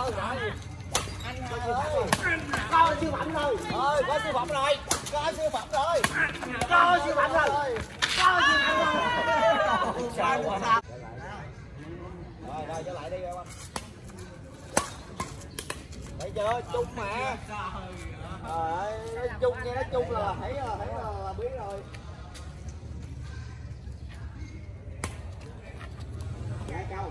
Có siêu phẩm rồi. Có siêu phẩm rồi. Có siêu phẩm rồi. Có siêu phẩm rồi. Có siêu phẩm rồi. Sao quá. Rồi trở lại đi em. Thấy chưa? Chung mà. Nói chung nghe, nói chung là thấy là biết rồi. Dạ câu.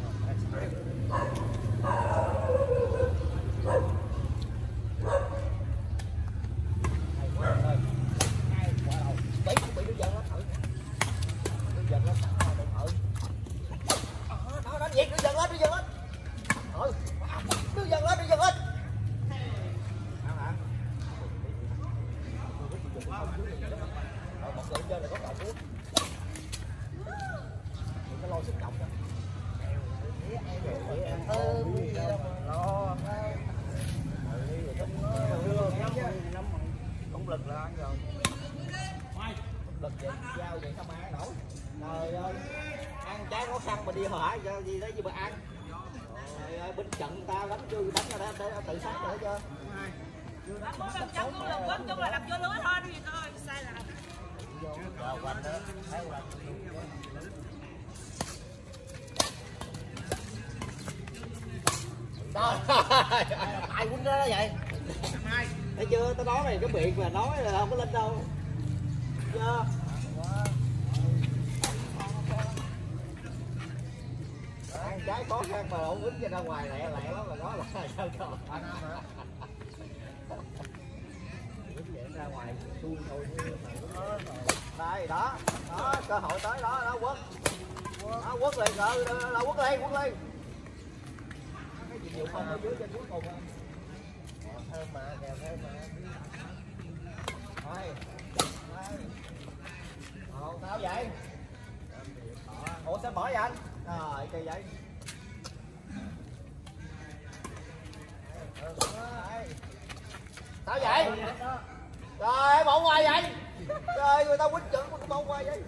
Lực là ăn rồi. Lực vậy, giao vậy sao mà ăn nổi. Trời ơi, ăn trái khó khăn mà đi hỏa gì đó gì mà ăn. Trời ơi, binh trận ta đánh chưa đánh ra để tự sát nữa chưa. Đánh trận cũng lực quên chung là đập vô lưới thôi đi coi sai là. Rồi quanh đó, thấy quanh. Đó. Ai quýnh đó vậy? Thấy chưa, tao nói mày cái miệng mà nói là không có lên đâu. Chưa? Ăn trái khó khăn mà không quýnh ra ngoài lẹ lẹ lắm là đó là sao còn. Quýnh vậy ra ngoài xuôi thôi. Đây đó, đó cơ hội tới đó, đó quất. Đó quất liền rồi, đó quất lên, quất lên. Cái gì nhiều không ở dưới trên cuối cùng á. Thêm mà, kèo thêm mà. Thôi. Ồ, sao vậy? Ủa sao bỏ vậy anh? Rồi, kỳ vậy. Sao vậy? Trời bỏ ngoài vậy? Trời người ta quýnh chữ mà bỏ ngoài vậy?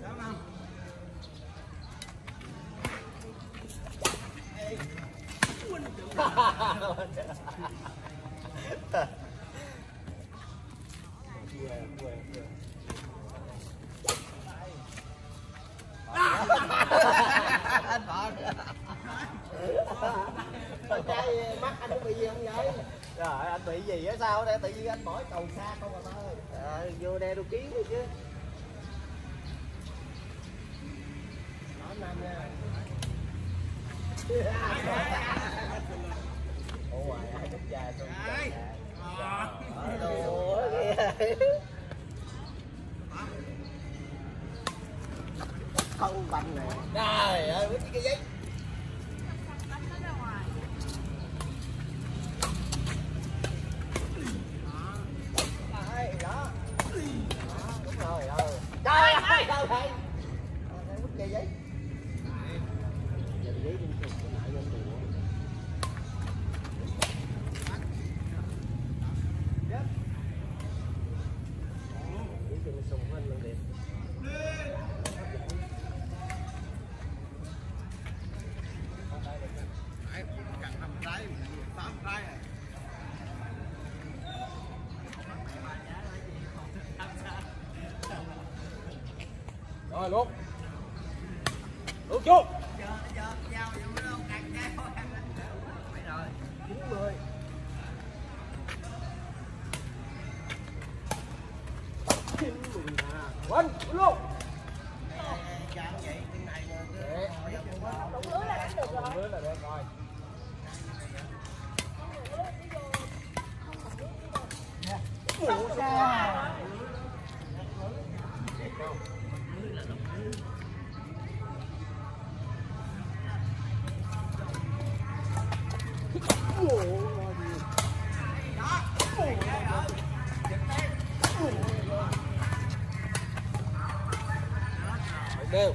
Anh bỏ trai mắt anh có bị gì không vậy? Rồi anh bị gì á sao đây, tự nhiên anh bỏ cầu xa không mà thôi. Vô đeo đôi kiến đi chứ. Nói năm nha. Ủa ngoài ai đứt da xong. Không banh nè. Trời ơi, biết cái giấy. Đây, đó. Đúng rồi, trời ơi, đâu thầy. Biết cái giấy. Giờ giấy đi chụp cái lại lên đường. Rồi luôn. Luôn chuột. Quên luôn. Đủ lưới là đánh được rồi. Lưới là được rồi. Đều.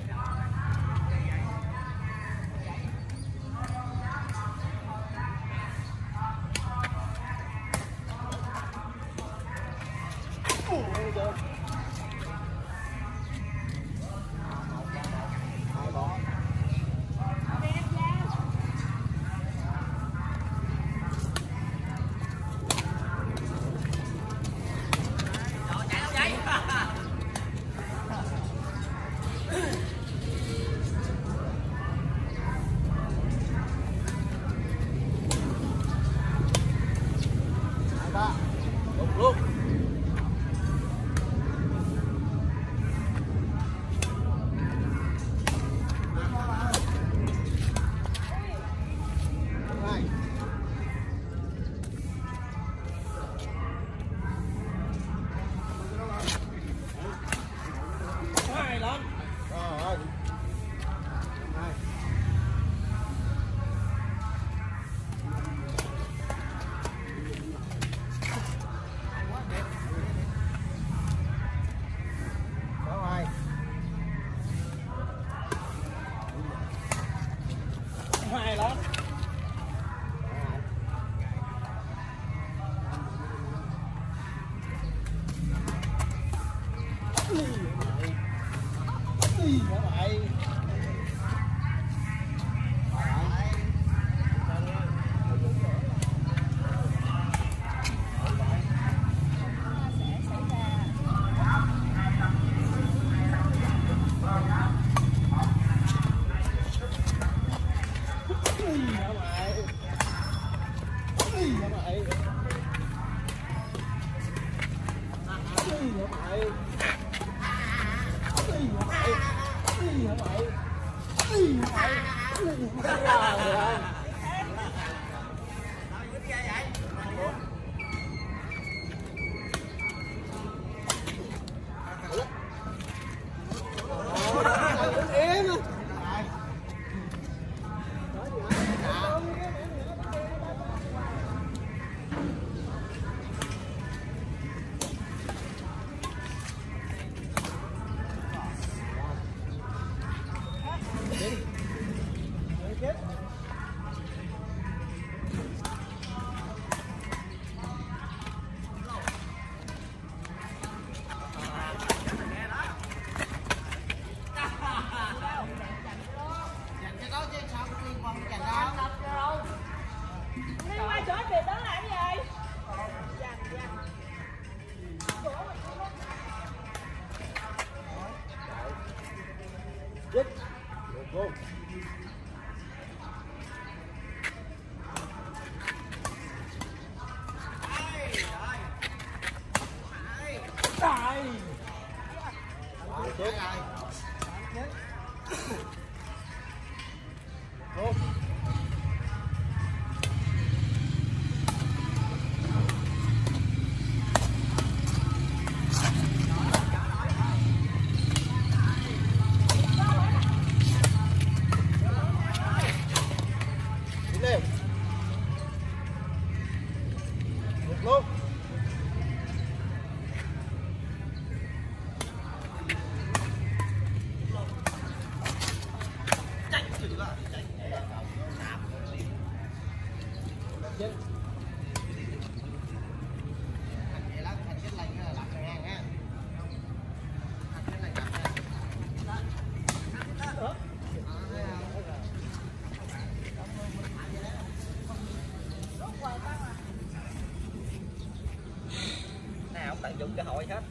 Tận dụng cơ hội hết.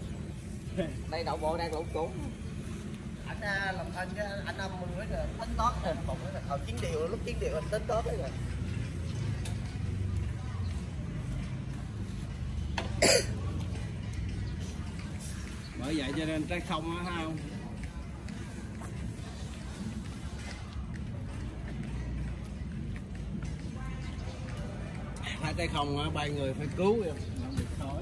Đây đậu bộ đang lộn cuốn. Anh làm thân chứ anh âm mới tính toán rồi, còn hồi 9 điều lúc 9 điều anh tính toán rồi. Bởi vậy cho nên trái không á, thấy không? Hai trái không á, ba người phải cứu rồi. Không được khỏi.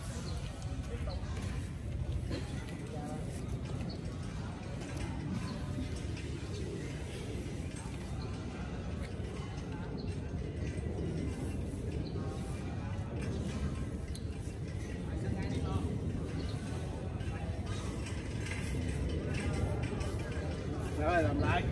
Rồi làm lại.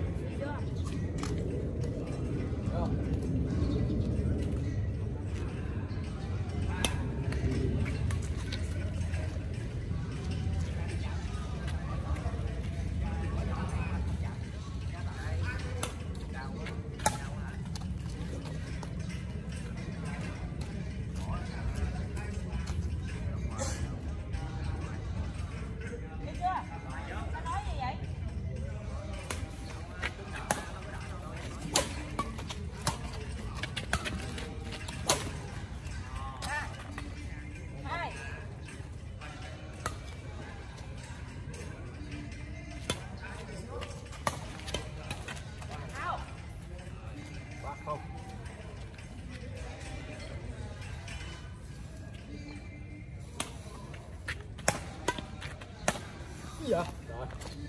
Dạ. Rồi.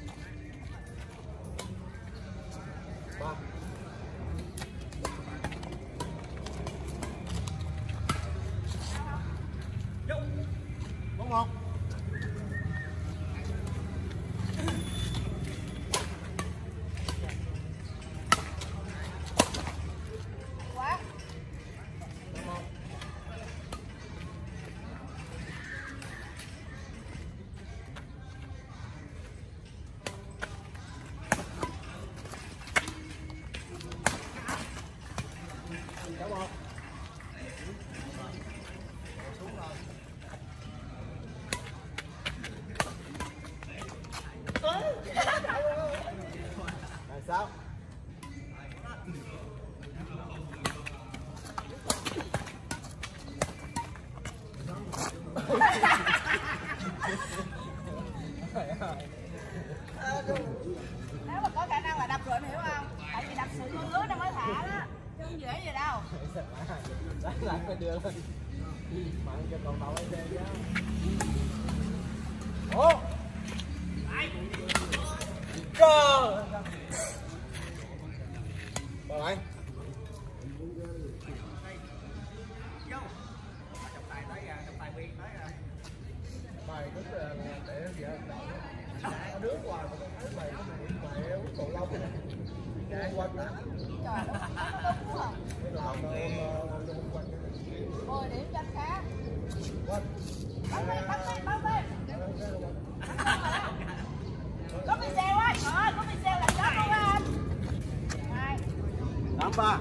3. Đúng không? Quá. Đúng không? Lại phải đưa lên mặn cho còn đầu lên chứ. Ủa trời rồi lại mày cũng để đứa qua mà thấy mày mày uống cầu lông này quanh đó Rồi điểm cho anh cá. quanh Bắn đi. Có bị xeo á, trời ơi, có bị xeo là chết luôn á anh. Này. 8-3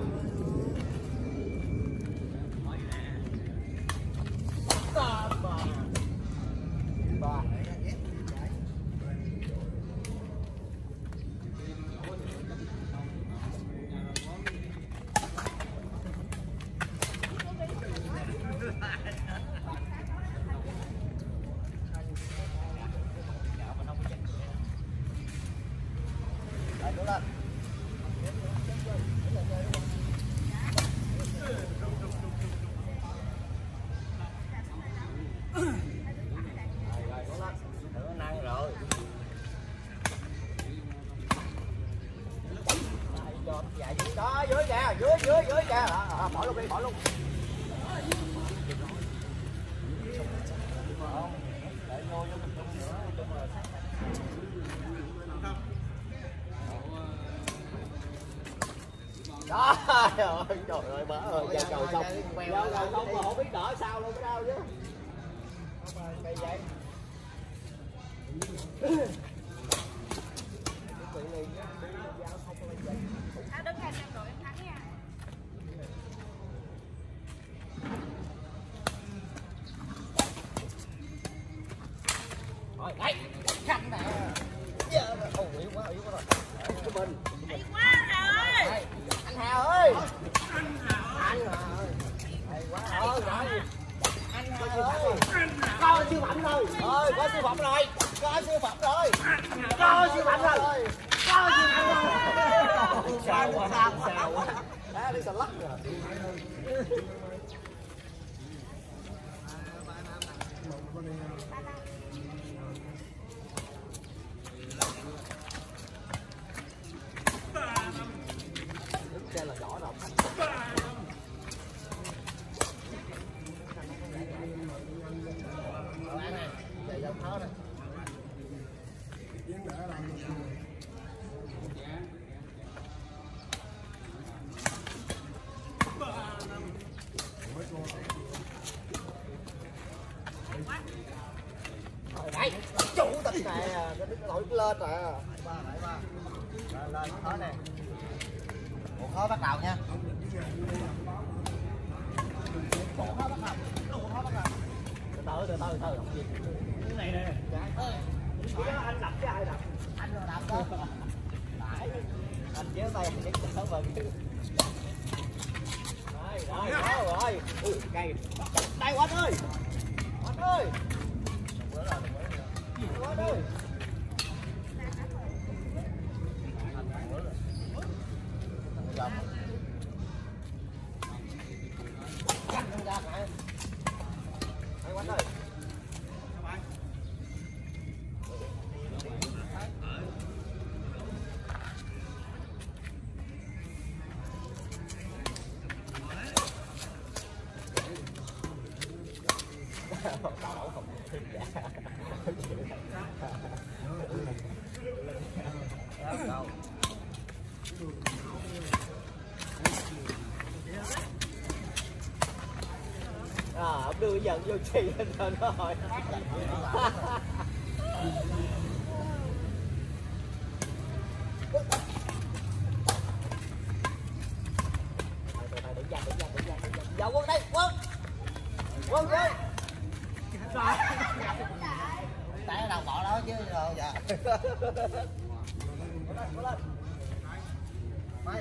đó dưới kìa dưới kìa bỏ luôn đi bỏ luôn để vô mình chung nữa chung là đó trời ơi bả ơi giao cầu xong mà không biết đỡ sao luôn cái đau chứ cây vậy Tao đứng ngay xem đội em thắng nha. rồi đây khăn nè giờ yếu quá rồi cái bên Hay quá Hà ơi. anh Hà ơi anh Hà ơi hay quá rồi anh Hà ơi có siêu phẩm rồi có siêu phẩm rồi có siêu phẩm rồi có siêu phẩm rồi sao quá đá đi xà lắc rồi xe là rõ rồi chạy dòng tháo này đấy chủ tịch này cái lỗi lên rồi lên khó nè bộ khó bắt đầu nha bộ khó bắt đầu từ từ cái này nè anh đập chứ ai đập anh rồi đập đó anh kéo tay anh kéo vào rồi ui cây đây Quanh ơi Quanh ơi cắt ra mẹ anh Quanh ơi ông đưa dần vô chi lên rồi vào Quân đây Quân ơi tại đầu bỏ đó chứ rồi dạ lên máy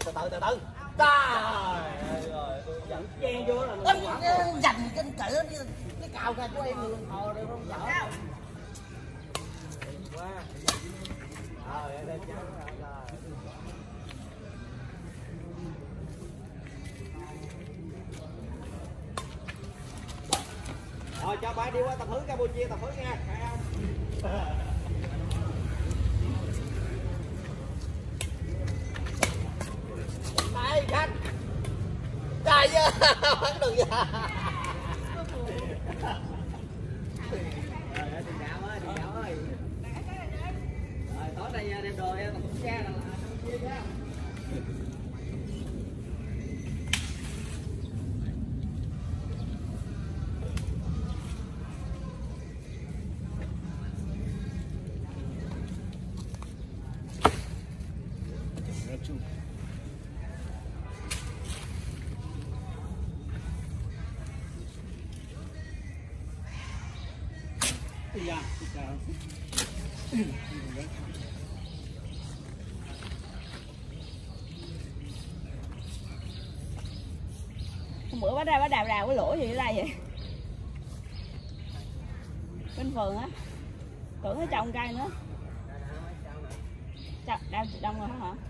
từ từ. Trời ơi, tôi dẫn chen vô là Anh dành trên cỡ như cái cào ra của em đường thò rồi không dở. quá. Em đem trắng rồi. Rồi cho bay đi qua tập huấn Campuchia tập huấn nha, phải không? Đây khách. Trời ơi, bắn đừng ra. Rồi tiền đạo ơi. Rồi tối nay đem đồ em tập huấn nha, Campuchia nha. Hôm bữa bả đào cái lỗ gì ở đây vậy? Bên phường á. Tưởng nó trồng cây nữa. Đào đông rồi hả?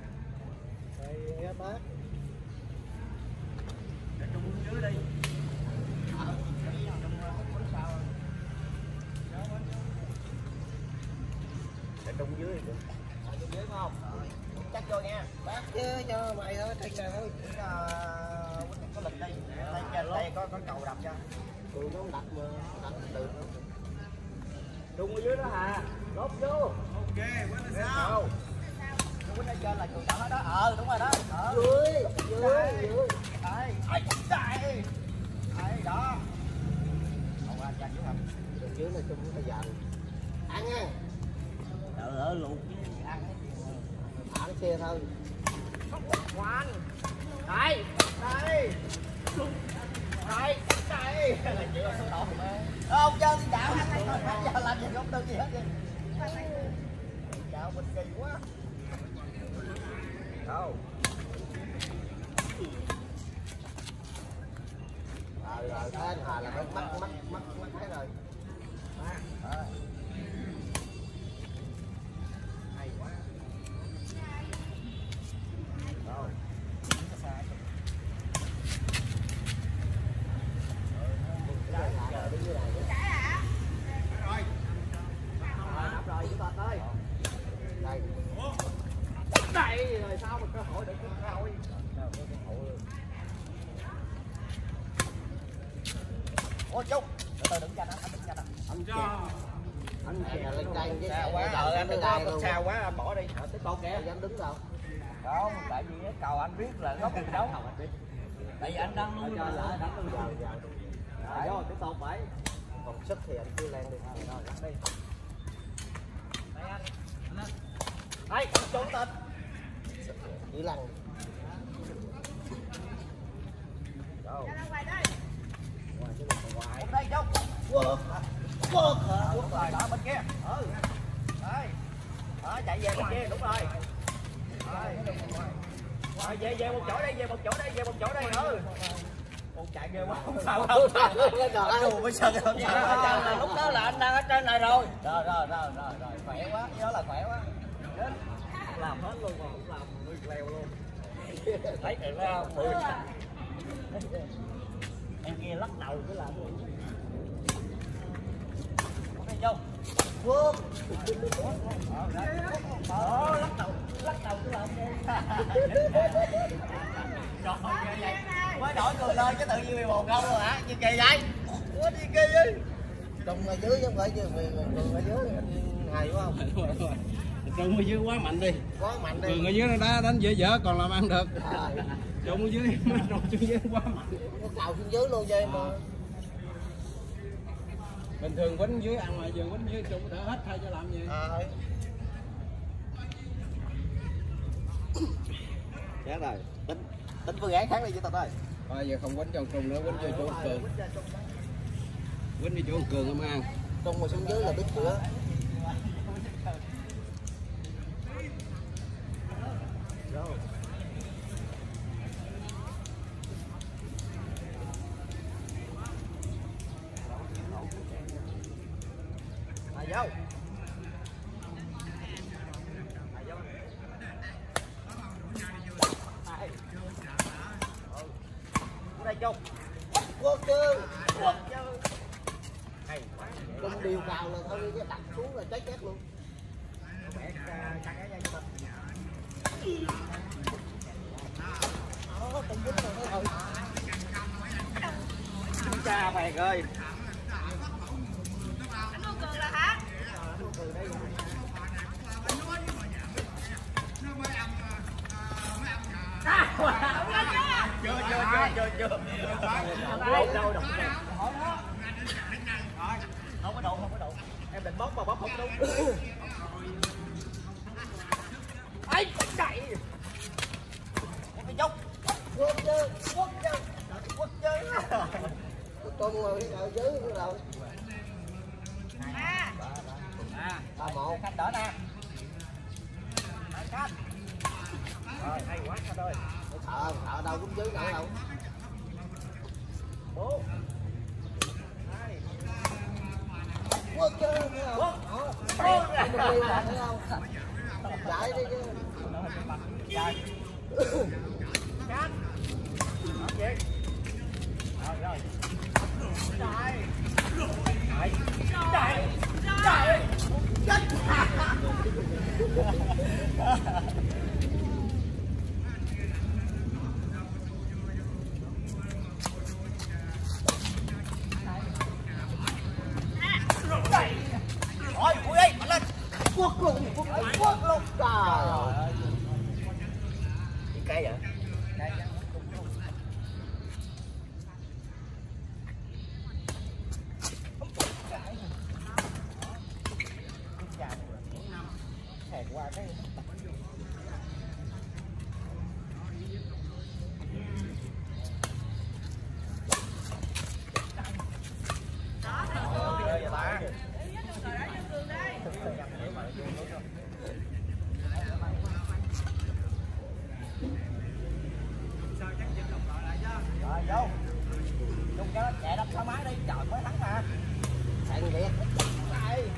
Trung dưới không? Chắc vô nha. Bác chứ cho mày thôi, tay này thôi. Có lịch đây. Đây trên đây có cầu đập cho. Tụi nó đặt mà đặt từ nó. Trung ở dưới đó Hà. Lốp vô. Ok, quên là sao? Quên ở trên là trường tạo đó. Đúng rồi đó. Dưới. Đây. Đây. Đây đó. Không qua cha dưới không? Đường dưới này Trung nó dàn. Ăn nha. Trời ơi luộc ăn thả cái xe thôi. ngoan đây là chịu số độ không chơi đi dạo ăn đây thôi giờ làm gì không được gì hết đi dạo mình kỳ quá đâu rồi thế anh Hà là phải mắc cái rồi. hay quá đây rồi sao mà cơ hội được cơ hội ô Trung từ đừng cho nó anh đừng cho nó Anh chè lên cây với xa quá anh đừng có xa quá anh bỏ đi tiếp tục kìa dám đứng đâu. không tại vì cái cầu anh biết là góc chiến đấu tại vì anh đang luôn cho lỡ đánh luôn giờ vô tiếp tục vậy Còn sức thì anh cứ lên đi. rồi đánh đi đây anh đây trốn tên Chỉ lăn. đâu ngoài đây Trung quật rồi đó bên kia đây đó chạy về bên kia đúng rồi rồi về một chỗ đây con chạy ghê quá không sao đâu mới sợ lúc đó là anh đang ở trên này rồi khỏe quá cái đó là khỏe quá làm hết luôn mà không làm nguyên leo luôn thấy được không em kia lắc đầu cứ làm đi vô Quân. lắc đầu cứ làm mới đổi người lên chứ tự nhiên bị bồn không rồi hả? Gì kỳ vậy? Có gì kỳ vậy? Trung ở dưới chứ không phải chứ Cường ở dưới anh hài quá không? Trung ở dưới quá mạnh đi. Quá mạnh đi. Cường ở dưới nó đá đánh dở còn làm ăn được. Trung ở dưới xuống dưới quá mạnh. Nó cào xuống dưới luôn cho em mà. Bình thường quýnh dưới ăn ngoài giường quýnh dưới Trung đỡ hết thay cho làm gì. Chết rồi. Tính phương án khác đi chứ tao ơi. Thôi giờ không quýnh cho Trung nữa, quýnh cho chỗ Cường. Quýnh đi chỗ Cường không ăn. Trung mà xuống dưới là biết cửa. Trung. Quốc chứ. Quốc chứ. Hay quá. Cùng điều cào là thôi cái đặt xuống là cháy chết luôn. Mẹ căng cái nha chúng ta. Đó, tụi dính rồi thấy không? Cha mày ơi. Anh Hùng Cường là hả? Chưa. Đâu. Không có độ. Em định bóp mà bóp không đúng. Ấy, chạy. Em phải dốc. Quốc chứ. Quốc chứ. Con ngồi ở dưới nữa rồi. À. 3-1. Khanh đỡ nè. Khanh. Rồi, hay quá Khanh ơi. Thợ đâu cũng dưới nổi đâu. 4 2 Quốc chứ thấy không? Anh được liêu lại thấy không? Chạy đi chứ. Chạy. Cắt. Đó vậy. Rồi. Chạy. Rồi, cúi đi, mạnh lên. Quốc luôn. Trời ơi. Cây vậy? Hẹn qua cái rồi vô chung cái chạy đập thoải mái đi, trời mới thắng mà. Chạy người đẹp. Này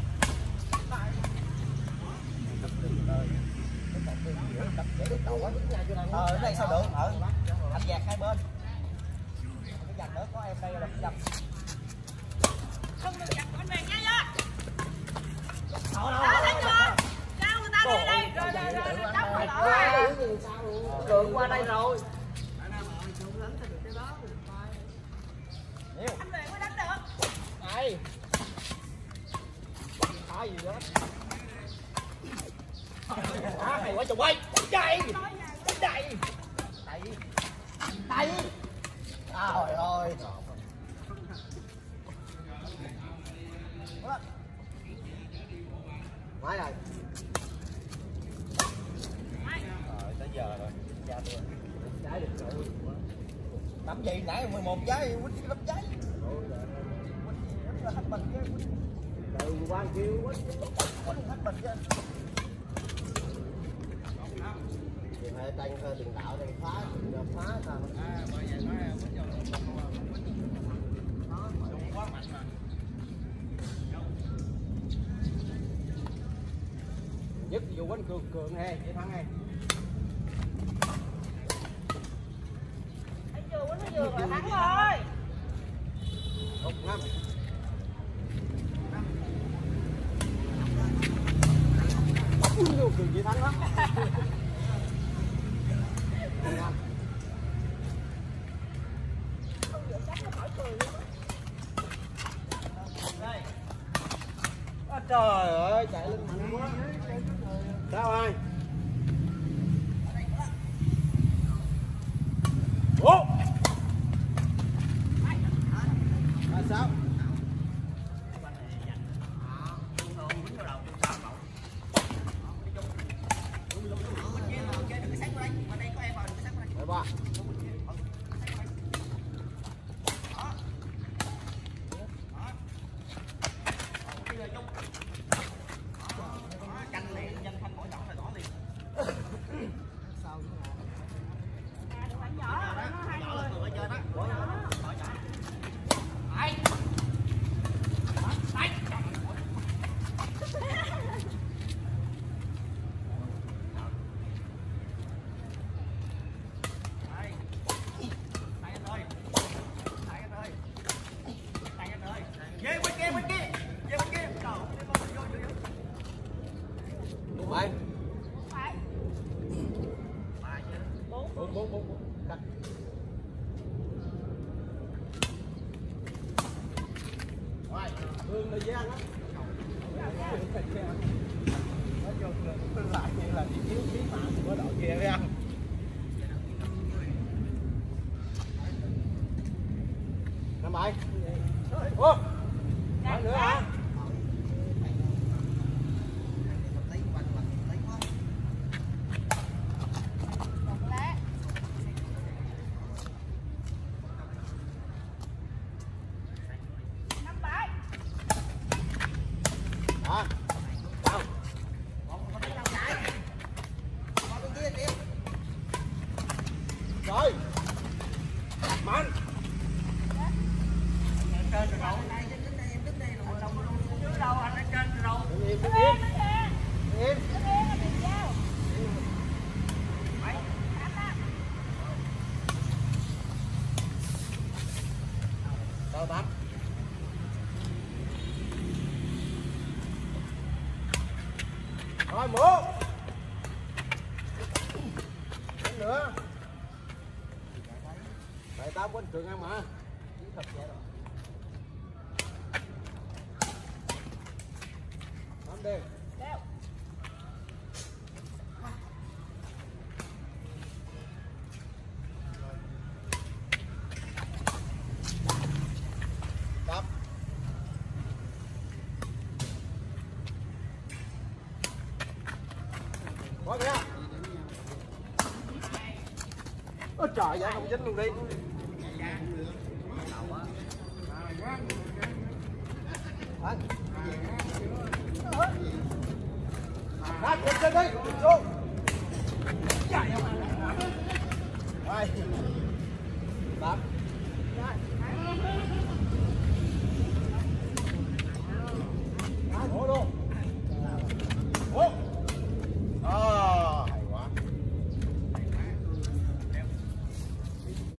cái này sao được, anh dạt hai bên cái dàn nữa có em đây là dập. Không được chặt con này nha. Đó, thấy chưa? Cao người ta đi đây. Rồi đóng rồi lại. Cường qua đây rồi. Anh Luyện mới đánh được. Này gì đó hay quá chồng ơi. Chạy. Trời ơi. Máy rồi. Tới giờ rồi. Trái được rồi. Nắm gì nãy 11 trái quýnh 5 trái. Quýnh là hết mình chứ. Từ qua kêu Quýnh hết mình chứ. thì phải tranh hơi đừng đạo đây phá sao. Bởi vậy nói quýnh quá mạnh mà. Nhất dù quýnh cường hay vậy thắng hay. Thấy chưa? Quýnh nó vừa rồi thắng rồi. 1-5. Nhiều cường gì thắng lắm. Trời ơi, chạy lên mạnh quá. Sao ơi? Ủa? Sao? Ba. Canh liền dân thanh mỗi nhỏ là đỏ liền. Nhỏ là nó hai người. Ở trên đó. 4 cắt. Rồi, Hương thời gian á. Nói chung là lại như là chỉ thiếu phí mạng của đội kia đấy anh. Năm bài. Ô. Nói nữa hả? Rồi. Mạnh. Trên từ đâu? Dưới đâu anh ở trên từ đâu? Im. Đâu tắm. Rồi mũ. Đến nữa. Tại tao quên trường em mà. Thật vậy rồi. Tắm đi. Tắm. Có kìa. Ôi trời vậy không dính luôn đi. Ra trên đi, xuống. Rồi.